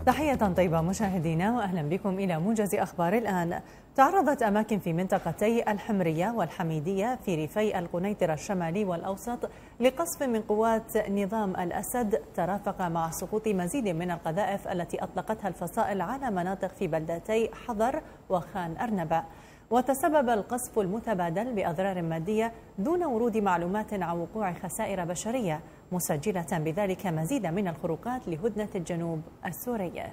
تحية طيبة مشاهدينا وأهلا بكم إلى موجز أخبار الآن. تعرضت أماكن في منطقتي الحمرية والحميدية في ريفي القنيطرة الشمالي والأوسط لقصف من قوات نظام الأسد ترافق مع سقوط مزيد من القذائف التي أطلقتها الفصائل على مناطق في بلدتي حضر وخان أرنبة. وتسبب القصف المتبادل بأضرار مادية دون ورود معلومات عن وقوع خسائر بشرية، مسجلة بذلك مزيد من الخروقات لهدنة الجنوب السورية.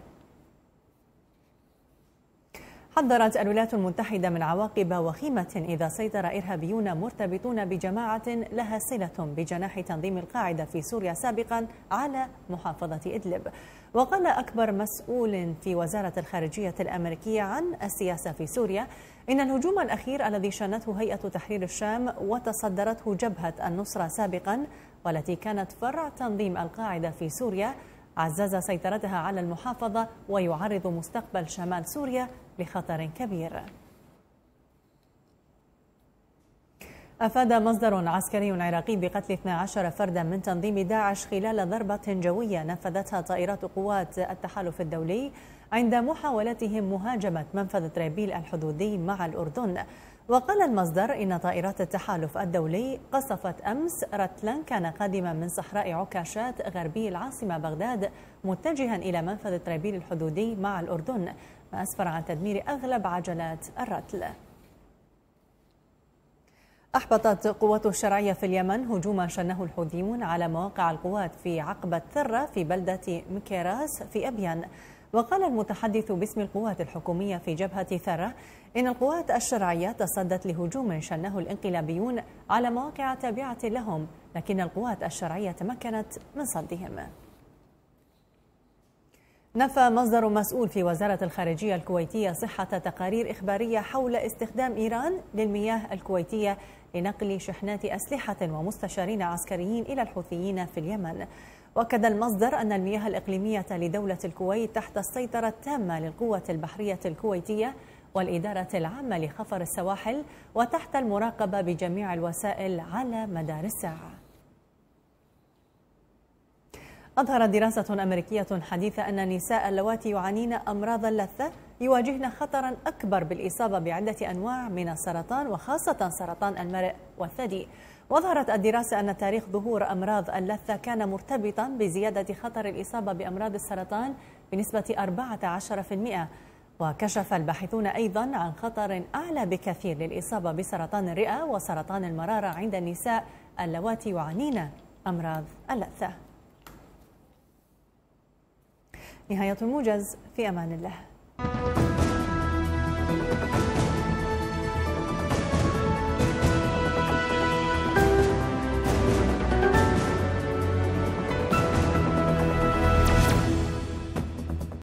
حذرت الولايات المتحدة من عواقب وخيمة إذا سيطر إرهابيون مرتبطون بجماعة لها صلة بجناح تنظيم القاعدة في سوريا سابقا على محافظة إدلب. وقال أكبر مسؤول في وزارة الخارجية الأمريكية عن السياسة في سوريا إن الهجوم الأخير الذي شنته هيئة تحرير الشام وتصدرته جبهة النصرة سابقا والتي كانت فرع تنظيم القاعدة في سوريا عزز سيطرتها على المحافظة ويعرض مستقبل شمال سوريا لخطر كبير. أفاد مصدر عسكري عراقي بقتل 12 فردا من تنظيم داعش خلال ضربة جوية نفذتها طائرات قوات التحالف الدولي عند محاولتهم مهاجمة منفذ طرابيل الحدودي مع الأردن. وقال المصدر إن طائرات التحالف الدولي قصفت أمس رتلا كان قادما من صحراء عكاشات غربي العاصمة بغداد متجها إلى منفذ طرابيل الحدودي مع الأردن، ما أسفر عن تدمير أغلب عجلات الرتل. أحبطت قوات الشرعية في اليمن هجوما شنه الحوثيون على مواقع القوات في عقبة ثرة في بلدة مكيراس في أبيان. وقال المتحدث باسم القوات الحكومية في جبهة ثرة إن القوات الشرعية تصدت لهجوم شنه الانقلابيون على مواقع تابعة لهم، لكن القوات الشرعية تمكنت من صدهم. نفى مصدر مسؤول في وزارة الخارجية الكويتية صحة تقارير إخبارية حول استخدام إيران للمياه الكويتية لنقل شحنات أسلحة ومستشارين عسكريين إلى الحوثيين في اليمن. وأكد المصدر أن المياه الإقليمية لدولة الكويت تحت السيطرة التامة للقوة البحرية الكويتية والإدارة العامة لخفر السواحل وتحت المراقبة بجميع الوسائل على مدار الساعة. أظهرت دراسة أمريكية حديثة أن النساء اللواتي يعانين أمراض اللثة يواجهن خطرا أكبر بالإصابة بعدة أنواع من السرطان وخاصة سرطان المرء والثدي. وظهرت الدراسة أن تاريخ ظهور أمراض اللثة كان مرتبطا بزيادة خطر الإصابة بأمراض السرطان بنسبة 14%. وكشف الباحثون أيضا عن خطر أعلى بكثير للإصابة بسرطان الرئة وسرطان المرارة عند النساء اللواتي يعانين أمراض اللثة. نهاية الموجز، في أمان الله.